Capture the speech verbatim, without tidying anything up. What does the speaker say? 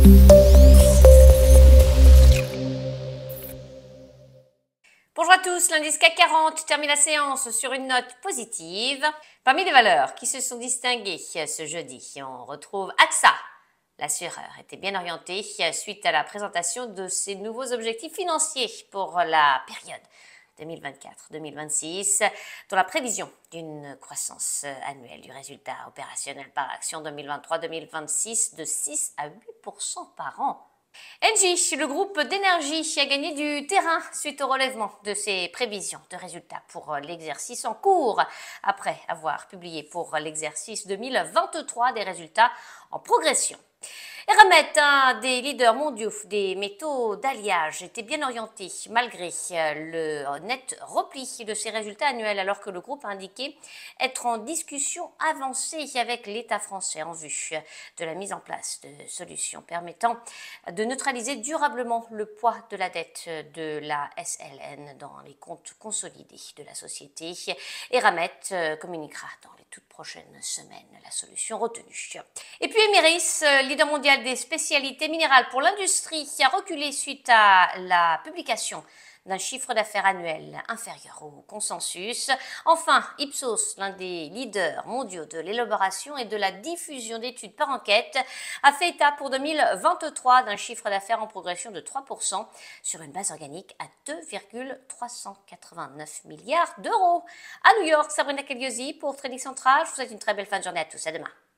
Bonjour à tous, l'indice C A C quarante termine la séance sur une note positive. Parmi les valeurs qui se sont distinguées ce jeudi, on retrouve A X A. L'assureur était bien orienté suite à la présentation de ses nouveaux objectifs financiers pour la période deux mille vingt-quatre deux mille vingt-six, dont la prévision d'une croissance annuelle du résultat opérationnel par action deux mille vingt-trois deux mille vingt-six de six à huit pour cent par an. Engie, le groupe d'énergie, a gagné du terrain suite au relèvement de ses prévisions de résultats pour l'exercice en cours, après avoir publié pour l'exercice deux mille vingt-trois des résultats en progression. Eramet, un des leaders mondiaux des métaux d'alliage, était bien orienté malgré le net repli de ses résultats annuels, alors que le groupe a indiqué être en discussion avancée avec l'État français en vue de la mise en place de solutions permettant de neutraliser durablement le poids de la dette de la S L N dans les comptes consolidés de la société. Eramet communiquera dans les toutes prochaines semaines la solution retenue. Et puis Emeris, leader mondial des spécialités minérales pour l'industrie, qui a reculé suite à la publication d'un chiffre d'affaires annuel inférieur au consensus. Enfin, Ipsos, l'un des leaders mondiaux de l'élaboration et de la diffusion d'études par enquête, a fait état pour deux mille vingt-trois d'un chiffre d'affaires en progression de trois pour cent sur une base organique à deux virgule trois cent quatre-vingt-neuf milliards d'euros. À New York, Sabrina Cagliosi pour Trading Central. Je vous souhaite une très belle fin de journée à tous. À demain.